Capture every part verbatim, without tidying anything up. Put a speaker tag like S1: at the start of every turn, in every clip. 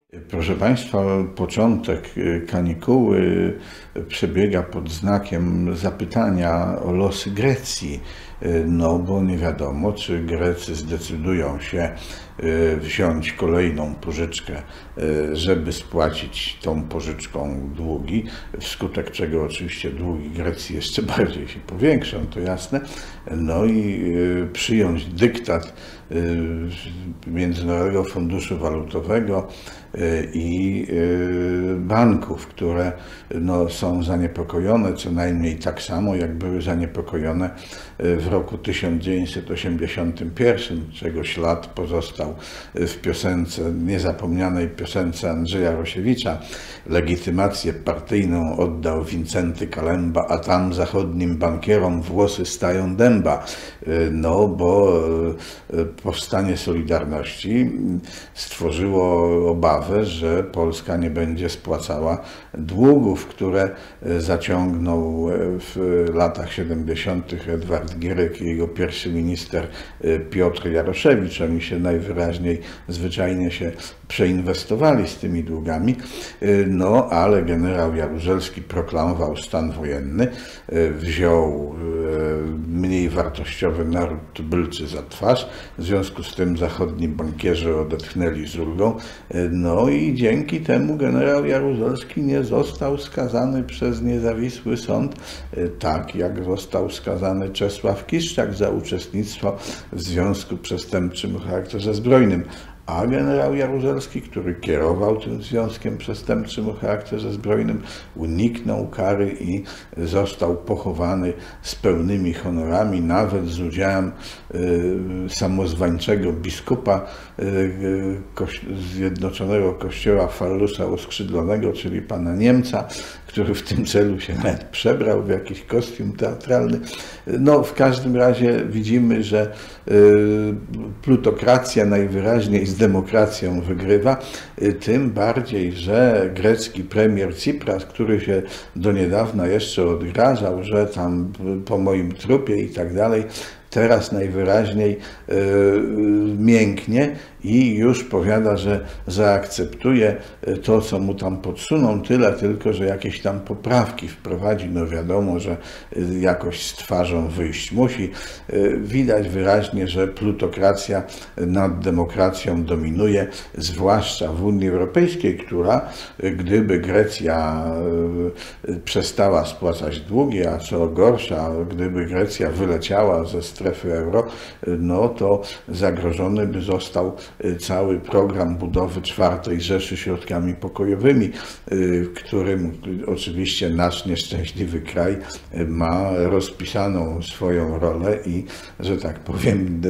S1: Proszę Państwa, początek kanikuły przebiega pod znakiem zapytania o losy Grecji, no bo nie wiadomo, czy Grecy zdecydują się wziąć kolejną pożyczkę, żeby spłacić tą pożyczką długi, wskutek czego oczywiście długi Grecji jeszcze bardziej się powiększą, to jasne, no i przyjąć dyktat Międzynarodowego Funduszu Walutowego i banków, które no, są zaniepokojone co najmniej tak samo, jak były zaniepokojone w roku tysiąc dziewięćset osiemdziesiątym pierwszym, czego ślad pozostał w piosence, niezapomnianej piosence Andrzeja Rosiewicza. Legitymację partyjną oddał Wincenty Kalemba, a tam zachodnim bankierom włosy stają dęba. No, bo powstanie Solidarności stworzyło obawę, że Polska nie będzie spłacała długów, które zaciągnął w latach siedemdziesiątych Edward Gierek i jego pierwszy minister Piotr Jaroszewicz. Oni się najwyraźniej, zwyczajnie się przeinwestowali z tymi długami, no ale generał Jaruzelski proklamował stan wojenny, wziął mniej wartościowy naród tubylczy za twarz, w związku z tym zachodni bankierzy odetchnęli z ulgą, no i dzięki temu generał Jaruzelski nie został skazany przez niezawisły sąd, tak jak został skazany Czesław Kiszczak za uczestnictwo w związku przestępczym o charakterze zbrojnym. A generał Jaruzelski, który kierował tym związkiem przestępczym o charakterze zbrojnym, uniknął kary i został pochowany z pełnymi honorami, nawet z udziałem y, samozwańczego biskupa y, Zjednoczonego Kościoła Fallusa Uskrzydlonego, czyli pana Niemca, który w tym celu się nawet przebrał w jakiś kostium teatralny. No, w każdym razie widzimy, że y, plutokracja najwyraźniej z demokracją wygrywa, tym bardziej, że grecki premier Tsipras, który się do niedawna jeszcze odgrażał, że tam po moim trupie i tak dalej, teraz najwyraźniej y, mięknie i już powiada, że zaakceptuje to, co mu tam podsuną, tyle tylko, że jakieś tam poprawki wprowadzi. No wiadomo, że jakoś z twarzą wyjść musi. Widać wyraźnie, że plutokracja nad demokracją dominuje, zwłaszcza w Unii Europejskiej, która, gdyby Grecja przestała spłacać długi, a co gorsza, gdyby Grecja wyleciała ze strefy euro, no to zagrożony by został cały program budowy czwartej Rzeszy środkami pokojowymi, w którym oczywiście nasz nieszczęśliwy kraj ma rozpisaną swoją rolę i, że tak powiem,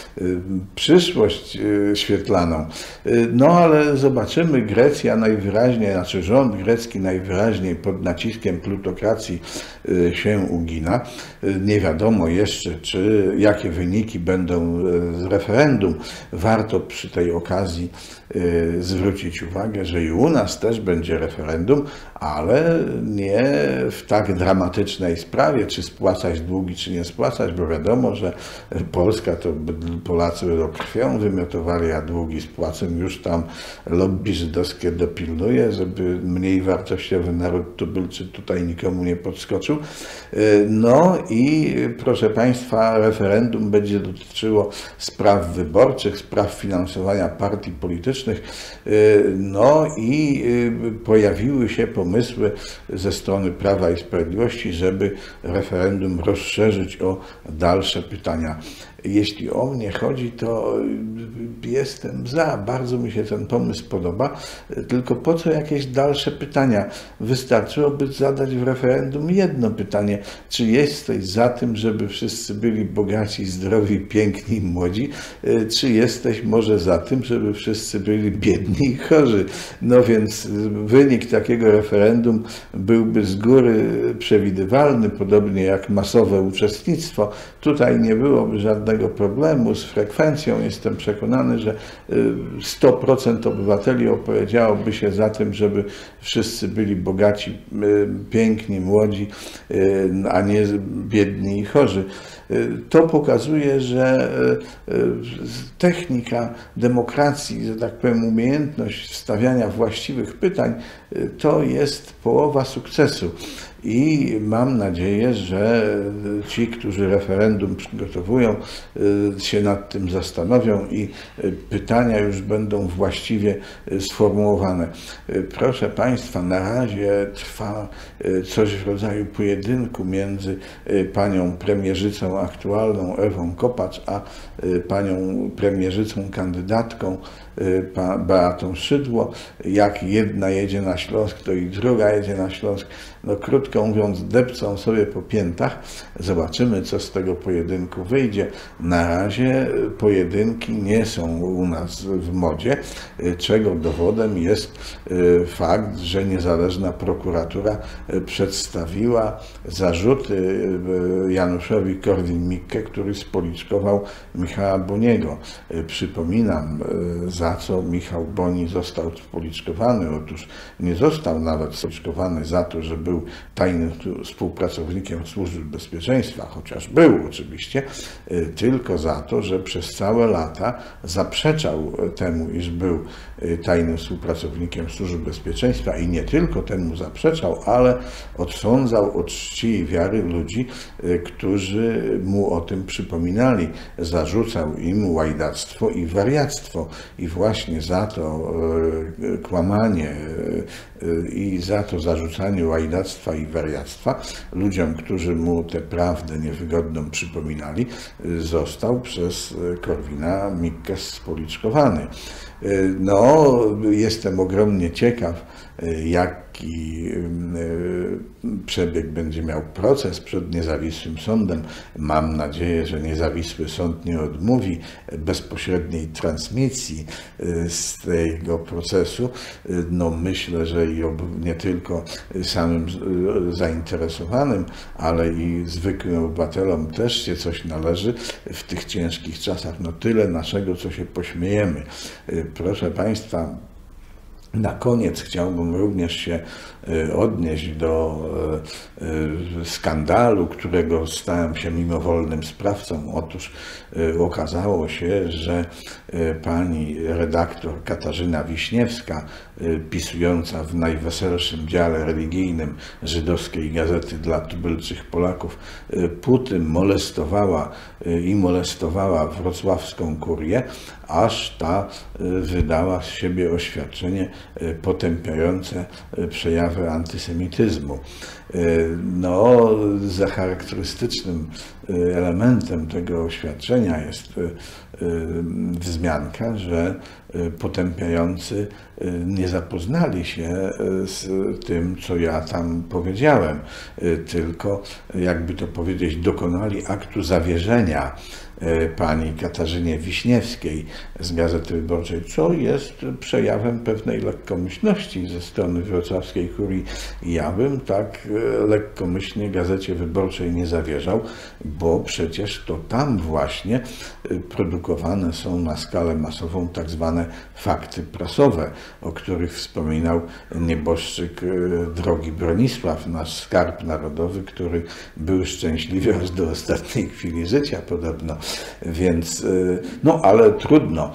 S1: przyszłość świetlaną. No ale zobaczymy, Grecja najwyraźniej, znaczy rząd grecki najwyraźniej pod naciskiem plutokracji się ugina. Nie wiadomo jeszcze, czy jakie wyniki będą z referendum. Warto przy tej okazji zwrócić uwagę, że i u nas też będzie referendum, ale nie w tak dramatycznej sprawie, czy spłacać długi, czy nie spłacać, bo wiadomo, że Polska to Polacy będą krwią wymiotowali, a długi spłacą. Już tam lobby żydowskie dopilnuje, żeby mniej wartościowy naród tubylczy tutaj nikomu nie podskoczył. No i proszę Państwa, referendum będzie dotyczyło spraw wyborczych, spraw finansowania partii politycznych. No i pojawiły się pomysły ze strony Prawa i Sprawiedliwości, żeby referendum rozszerzyć o dalsze pytania. Jeśli o mnie chodzi, to jestem za, bardzo mi się ten pomysł podoba, tylko po co jakieś dalsze pytania? Wystarczyłoby zadać w referendum jedno pytanie, czy jesteś za tym, żeby wszyscy byli bogaci, zdrowi, piękni i młodzi, czy jesteś może za tym, żeby wszyscy byli biedni i chorzy? No więc wynik takiego referendum byłby z góry przewidywalny, podobnie jak masowe uczestnictwo. Tutaj nie byłoby żadnego żadnego problemu z frekwencją. Jestem przekonany, że sto procent obywateli opowiedziałoby się za tym, żeby wszyscy byli bogaci, piękni, młodzi, a nie biedni i chorzy. To pokazuje, że technika demokracji, że tak powiem, umiejętność stawiania właściwych pytań, to jest połowa sukcesu. I mam nadzieję, że ci, którzy referendum przygotowują, się nad tym zastanowią i pytania już będą właściwie sformułowane. Proszę Państwa, na razie trwa coś w rodzaju pojedynku między panią premierzycą aktualną Ewą Kopacz, a panią premierzycą kandydatką Beatą Szydło. Jak jedna jedzie na Śląsk, to i druga jedzie na Śląsk. No krótko mówiąc, depcą sobie po piętach. Zobaczymy, co z tego pojedynku wyjdzie. Na razie pojedynki nie są u nas w modzie, czego dowodem jest fakt, że niezależna prokuratura przedstawiła zarzuty Januszowi Korwin-Mikke, który spoliczkował Michała Boniego. Przypominam, za co Michał Boni został spoliczkowany. Otóż nie został nawet spoliczkowany za to, że był tajnym współpracownikiem Służby Bezpieczeństwa, chociaż był oczywiście, tylko za to, że przez całe lata zaprzeczał temu, iż był tajnym współpracownikiem Służby Bezpieczeństwa i nie tylko temu zaprzeczał, ale odsądzał od czci i wiary ludzi, którzy mu o tym przypominali. Zarzucał im łajdactwo i wariactwo i właśnie za to kłamanie i za to zarzucanie łajdactwa i wariactwa ludziom, którzy mu tę prawdę niewygodną przypominali, został przez Korwina Mikke spoliczkowany. No, jestem ogromnie ciekaw, jaki przebieg będzie miał proces przed niezawisłym sądem. Mam nadzieję, że niezawisły sąd nie odmówi bezpośredniej transmisji z tego procesu. No, myślę, że i nie tylko samym zainteresowanym, ale i zwykłym obywatelom też się coś należy w tych ciężkich czasach. No tyle naszego, co się pośmiejemy. Proszę Państwa, na koniec chciałbym również się odnieść do skandalu, którego stałem się mimowolnym sprawcą. Otóż okazało się, że pani redaktor Katarzyna Wiśniewska, pisująca w najweselszym dziale religijnym żydowskiej gazety dla tubylczych Polaków, Putin molestowała i molestowała wrocławską kurię, aż ta wydała z siebie oświadczenie potępiające przejawy antysemityzmu. No, za charakterystycznym elementem tego oświadczenia jest wzmianka, że potępiający nie zapoznali się z tym, co ja tam powiedziałem, tylko, jakby to powiedzieć, dokonali aktu zawierzenia pani Katarzynie Wiśniewskiej z Gazety Wyborczej, co jest przejawem pewnej lekkomyślności ze strony wrocławskiej kurii. Ja bym tak lekkomyślnie Gazecie Wyborczej nie zawierzał, bo przecież to tam właśnie produkowane są na skalę masową tak zwane fakty prasowe, o których wspominał nieboszczyk drogi Bronisław, nasz skarb narodowy, który był szczęśliwy aż do ostatniej chwili życia podobno. Więc, no ale trudno,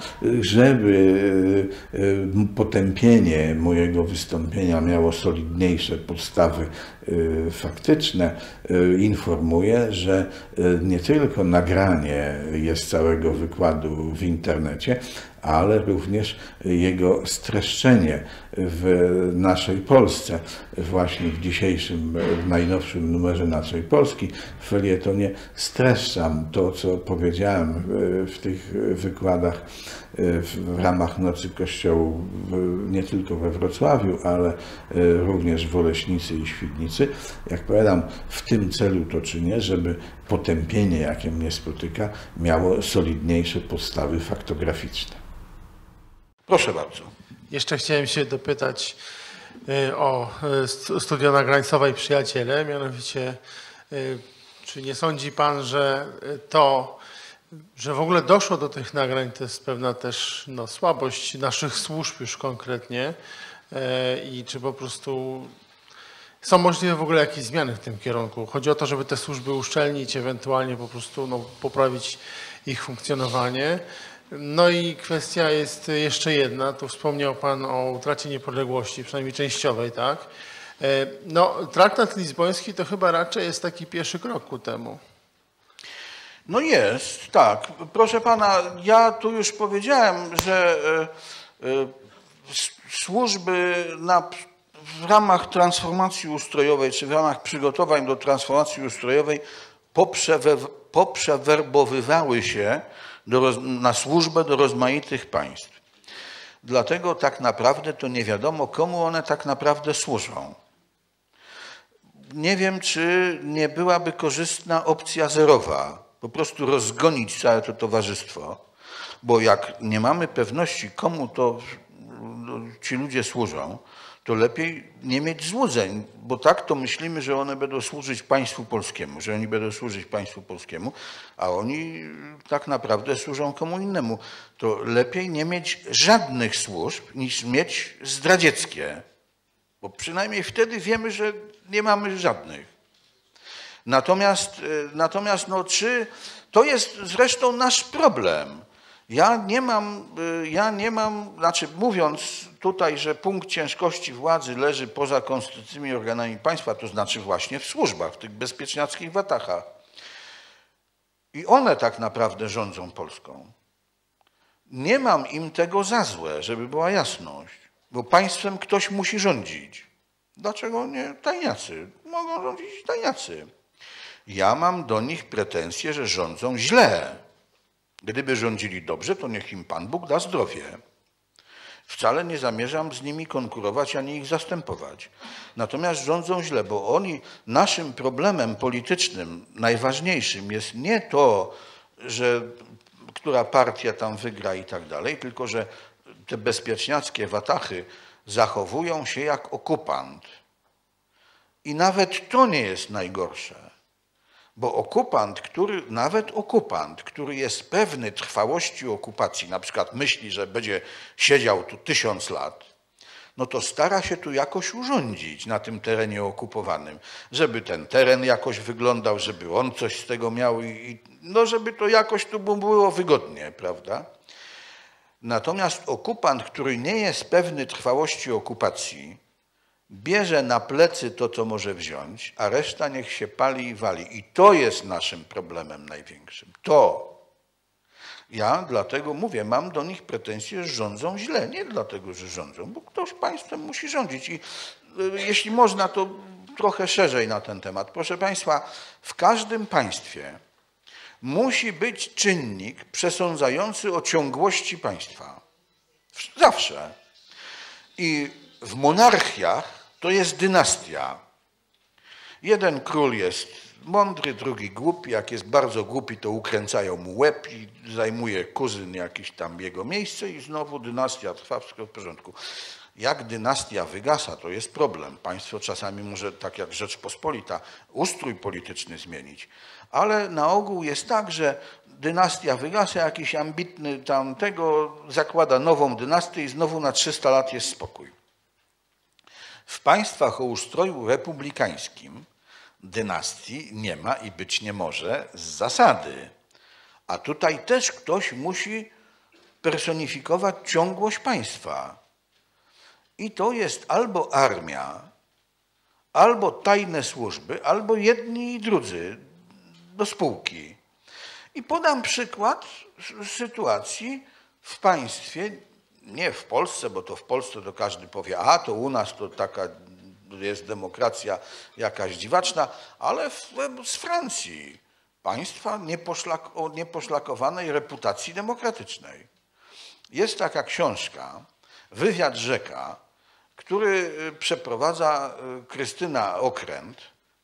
S1: żeby potępienie mojego wystąpienia miało solidniejsze podstawy faktyczne. Informuję, że nie tylko nagranie jest całego wykładu w internecie, ale również jego streszczenie w Naszej Polsce, właśnie w dzisiejszym, w najnowszym numerze Naszej Polski, w felietonie streszczam to, co powiedziałem w tych wykładach w ramach Nocy Kościołów nie tylko we Wrocławiu, ale również w Oleśnicy i Świdnicy. Jak powiadam, w tym celu to czynię, żeby potępienie, jakie mnie spotyka, miało solidniejsze podstawy faktograficzne. Proszę bardzo.
S2: Jeszcze chciałem się dopytać o Studio Nagrańcowe i Przyjaciele, mianowicie czy nie sądzi Pan, że to Że w ogóle doszło do tych nagrań, to jest pewna też no, słabość naszych służb już konkretnie e, i czy po prostu są możliwe w ogóle jakieś zmiany w tym kierunku. Chodzi o to, żeby te służby uszczelnić, ewentualnie po prostu no, poprawić ich funkcjonowanie. No i kwestia jest jeszcze jedna, tu wspomniał Pan o utracie niepodległości, przynajmniej częściowej, tak? E, no, traktat lizboński to chyba raczej jest taki pierwszy krok ku temu.
S1: No jest, tak. Proszę pana, ja tu już powiedziałem, że y, y, służby na, w ramach transformacji ustrojowej, czy w ramach przygotowań do transformacji ustrojowej poprzewer, poprzewerbowywały się do roz, na służbę do rozmaitych państw. Dlatego tak naprawdę to nie wiadomo, komu one tak naprawdę służą. Nie wiem, czy nie byłaby korzystna opcja zerowa. Po prostu rozgonić całe to towarzystwo, bo jak nie mamy pewności, komu to ci ludzie służą, to lepiej nie mieć złudzeń, bo tak to myślimy, że one będą służyć państwu polskiemu, że oni będą służyć państwu polskiemu, a oni tak naprawdę służą komu innemu. To lepiej nie mieć żadnych służb, niż mieć zdradzieckie, bo przynajmniej wtedy wiemy, że nie mamy żadnych. Natomiast, natomiast no, czy to jest zresztą nasz problem. Ja nie mam, ja nie mam, znaczy mówiąc tutaj, że punkt ciężkości władzy leży poza konstytucyjnymi organami państwa, to znaczy właśnie w służbach, w tych bezpieczniackich watachach. I one tak naprawdę rządzą Polską. Nie mam im tego za złe, żeby była jasność, bo państwem ktoś musi rządzić. Dlaczego nie tajniacy? Mogą rządzić tajniacy. Ja mam do nich pretensje, że rządzą źle. Gdyby rządzili dobrze, to niech im Pan Bóg da zdrowie. Wcale nie zamierzam z nimi konkurować, ani ich zastępować. Natomiast rządzą źle, bo oni, naszym problemem politycznym, najważniejszym jest nie to, że która partia tam wygra i tak dalej, tylko że te bezpieczniackie watachy zachowują się jak okupant. I nawet to nie jest najgorsze. Bo okupant, który, nawet okupant, który jest pewny trwałości okupacji, na przykład myśli, że będzie siedział tu tysiąc lat, no to stara się tu jakoś urządzić na tym terenie okupowanym, żeby ten teren jakoś wyglądał, żeby on coś z tego miał i no żeby to jakoś tu było wygodnie, prawda? Natomiast okupant, który nie jest pewny trwałości okupacji, bierze na plecy to, co może wziąć, a reszta niech się pali i wali. I to jest naszym problemem największym. To. Ja dlatego mówię, mam do nich pretensje, że rządzą źle. Nie dlatego, że rządzą, bo ktoś państwem musi rządzić. I jeśli można, to trochę szerzej na ten temat. Proszę Państwa, w każdym państwie musi być czynnik przesądzający o ciągłości państwa. Zawsze. I w monarchiach to jest dynastia. Jeden król jest mądry, drugi głupi. Jak jest bardzo głupi, to ukręcają mu łeb i zajmuje kuzyn jakieś tam jego miejsce i znowu dynastia trwa, wszystko w porządku. Jak dynastia wygasa, to jest problem. Państwo czasami może, tak jak Rzeczpospolita, ustrój polityczny zmienić. Ale na ogół jest tak, że dynastia wygasa, jakiś ambitny tam tego zakłada nową dynastię i znowu na trzysta lat jest spokój. W państwach o ustroju republikańskim dynastii nie ma i być nie może z zasady. A tutaj też ktoś musi personifikować ciągłość państwa. I to jest albo armia, albo tajne służby, albo jedni i drudzy do spółki. I podam przykład sytuacji w państwie, nie w Polsce, bo to w Polsce to każdy powie, a to u nas to taka jest demokracja jakaś dziwaczna, ale w, z Francji, państwa nieposzlak, o nieposzlakowanej reputacji demokratycznej. Jest taka książka, Wywiad Rzeka, który przeprowadza Krystyna Okręt,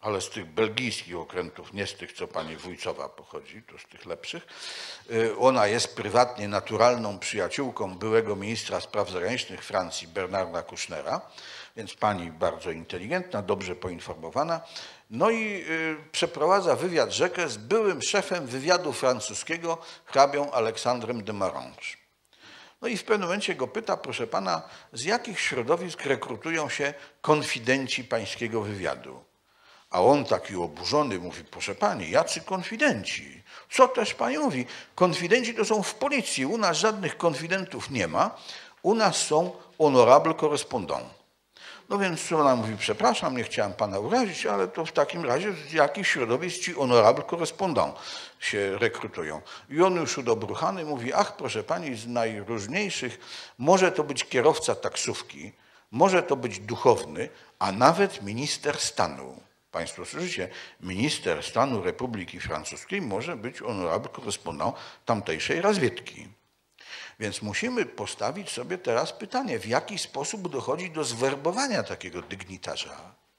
S1: ale z tych belgijskich okrętów, nie z tych, co pani Wójcowa pochodzi, to z tych lepszych. Ona jest prywatnie naturalną przyjaciółką byłego ministra spraw zagranicznych Francji, Bernarda Kuchnera, więc pani bardzo inteligentna, dobrze poinformowana. No i przeprowadza wywiad rzekę z byłym szefem wywiadu francuskiego, hrabią Aleksandrem de Marange. No i w pewnym momencie go pyta, proszę pana, z jakich środowisk rekrutują się konfidenci pańskiego wywiadu? A on taki oburzony mówi, proszę pani, jacy konfidenci? Co też pani mówi? Konfidenci to są w policji, u nas żadnych konfidentów nie ma, u nas są honorable correspondants. No więc ona mówi, przepraszam, nie chciałem pana urazić, ale to w takim razie z jakich środowisk ci honorable correspondants się rekrutują. I on już udobruchany mówi, ach proszę pani, z najróżniejszych, może to być kierowca taksówki, może to być duchowny, a nawet minister stanu. Państwo słyszycie, minister stanu Republiki Francuskiej może być honorable correspondant tamtejszej razwiedki. Więc musimy postawić sobie teraz pytanie, w jaki sposób dochodzi do zwerbowania takiego dygnitarza?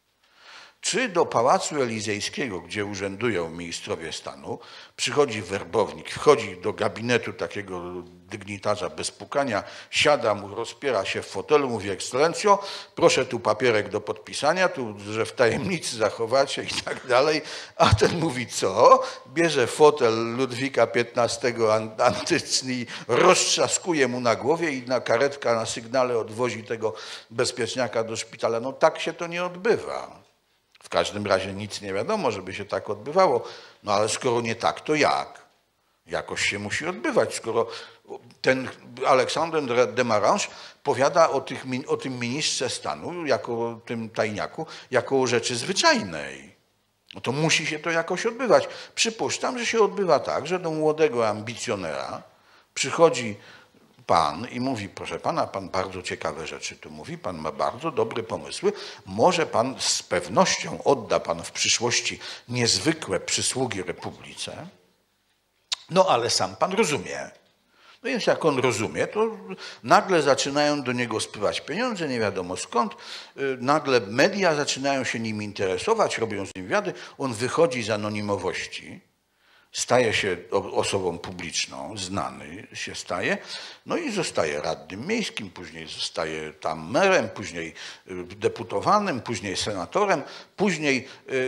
S1: Czy do Pałacu Elizejskiego, gdzie urzędują ministrowie stanu, przychodzi werbownik, wchodzi do gabinetu takiego dygnitarza bez pukania, siada mu, rozpiera się w fotelu, mówi ekscelencjo, proszę tu papierek do podpisania, tu, że w tajemnicy zachowacie i tak dalej, a ten mówi co? Bierze fotel Ludwika piętnastego antyczny, roztrzaskuje mu na głowie i na karetka na sygnale odwozi tego bezpieczniaka do szpitala. No tak się to nie odbywa. W każdym razie nic nie wiadomo, żeby się tak odbywało. No ale skoro nie tak, to jak? Jakoś się musi odbywać, skoro ten Aleksander de Marange powiada o, tych, o tym ministrze stanu, jako tym tajniaku, jako o rzeczy zwyczajnej. No to musi się to jakoś odbywać. Przypuszczam, że się odbywa tak, że do młodego ambicjonera przychodzi pan i mówi, proszę pana, pan bardzo ciekawe rzeczy tu mówi, pan ma bardzo dobre pomysły, może pan z pewnością odda pan w przyszłości niezwykłe przysługi Republice, no ale sam pan rozumie. No więc jak on rozumie, to nagle zaczynają do niego spływać pieniądze, nie wiadomo skąd, nagle media zaczynają się nim interesować, robią z nim wywiady, on wychodzi z anonimowości, staje się osobą publiczną, znany się staje, no i zostaje radnym miejskim, później zostaje tam merem, później deputowanym, później senatorem, później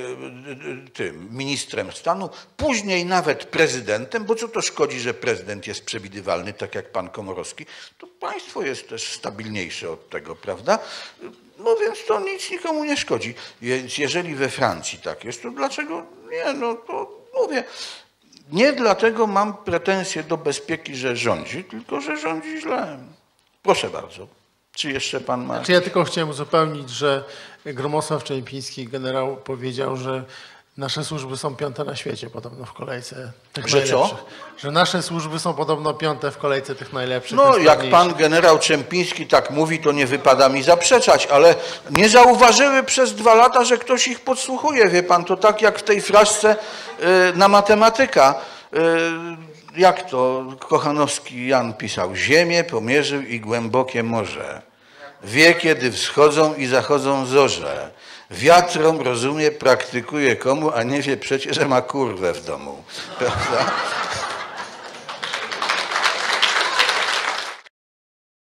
S1: tym ministrem stanu, później nawet prezydentem, bo co to szkodzi, że prezydent jest przewidywalny, tak jak pan Komorowski, to państwo jest też stabilniejsze od tego, prawda? No więc to nic nikomu nie szkodzi. Więc jeżeli we Francji tak jest, to dlaczego nie? No to mówię, nie dlatego mam pretensje do bezpieki, że rządzi, tylko że rządzi źle. Proszę bardzo. Czy jeszcze pan ma...
S2: Czy ja tylko chciałem uzupełnić, że Gromosław Czempiński, generał, powiedział, że nasze służby są piąte na świecie podobno w kolejce tych
S1: że
S2: najlepszych.
S1: Co?
S2: Że nasze służby są podobno piąte w kolejce tych najlepszych.
S1: No jak pan generał Czempiński tak mówi, to nie wypada mi zaprzeczać, ale nie zauważyły przez dwa lata, że ktoś ich podsłuchuje, wie pan, to tak jak w tej fraszce y, na matematyka. Y, jak to Kochanowski Jan pisał? Ziemię pomierzył i głębokie morze. Wie, kiedy wschodzą i zachodzą zorze. Wiatrom rozumie, praktykuje komu, a nie wie przecież, że ma kurwę w domu. Prawda?